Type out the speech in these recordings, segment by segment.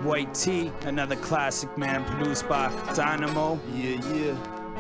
White Tea, another classic, man, produced by Dynamo. Yeah.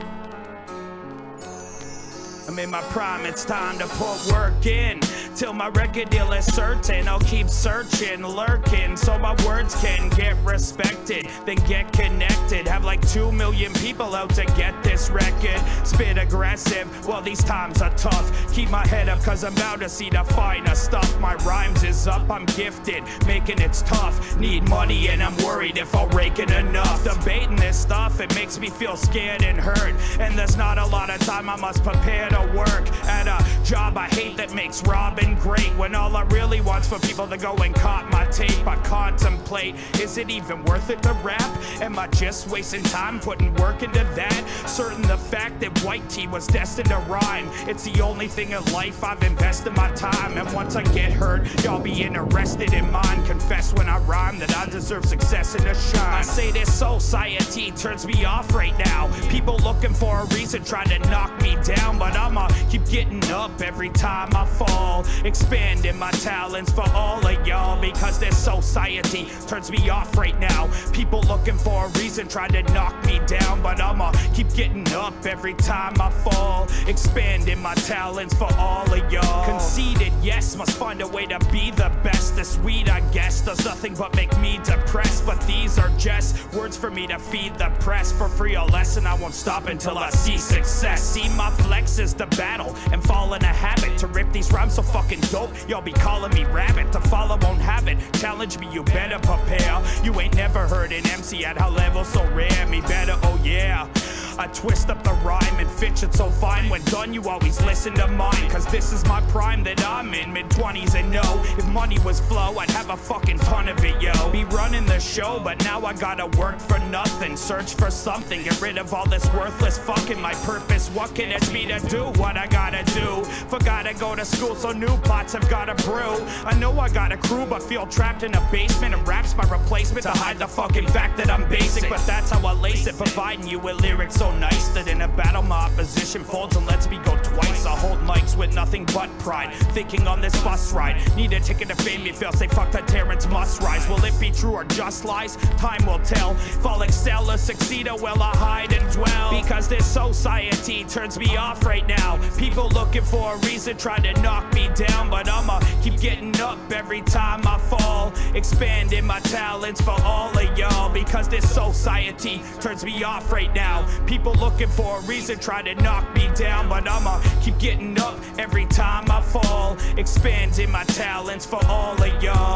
I'm in my prime, it's time to put work in. Till my record deal is certain, I'll keep searching, lurking, so my words can get respected, then get connected. Have like 2 million people out to get this record. Spit aggressive, well these times are tough. Keep my head up cause I'm about to see the finer stuff. My rhymes is up, I'm gifted, making it's tough. Need money and I'm worried if I'll rake it enough. Debating this stuff, it makes me feel scared and hurt. And there's not a lot of time, I must prepare to work at a job I hate that makes robbing great, when all I really want's for people to go and cop my tape. I contemplate, is it even worth it to rap? Am I just wasting time putting work into that? Certain the fact that White Tea was destined to rhyme. It's the only thing in life I've invested my time, and once I get heard, y'all be interested in mine. Confess when I rhyme that I deserve success and to shine. I say this society turns me off right now. People looking for a reason trying to knock me down, but I'ma keep getting up every time I fall. Expanding my talents for all of y'all, because this society turns me off right now. People looking for a reason trying to knock me down, but I'ma keep getting up every time I fall. Expanding my talents for all of y'all. Conceited, yes, must find a way to be the best. This weed, I guess, does nothing but make me depressed, but these are just words for me to feed the press. For free or less, and I won't stop until I see success. See, my flex is the battle and fall in a habit to rip these rhymes so fucking dope, y'all be calling me rabbit. To follow won't have it, challenge me, you better prepare. You ain't never heard an MC at how level so rare. Me better, oh yeah. I twist up the rhyme and fitch it so fine. When done, you always listen to mine, cause this is my prime that I'm in, mid-20s and no. If money was flow, I'd have a fucking ton of it, yo. Be running the show, but now I gotta work for nothing. Search for something, get rid of all this worthless fucking. My purpose, what can it be to do what I gotta do? Forgot to go to school, so new plots have gotta brew. I know I got a crew, but feel trapped in a basement, and rap's my replacement to hide the fucking fact that I'm basic. But that's how I lace it, providing you with lyrics so nice that in a battle my opposition folds and lets me go twice. I hold mics with nothing but pride, thinking on this bus ride. Need a ticket to fame, you feel, say fuck that Terrence must rise. Will it be true or just lies? Time will tell. If I'll excel or succeed, or will I hide and dwell? Because this society turns me off right now. People looking for a reason trying to knock me down, but I'ma keep getting up every time I fall. Expanding my talents for all of y'all, because this society turns me off right now. People looking for a reason trying to knock me down, but I'ma keep getting up every time I fall. Expanding my talents for all of y'all.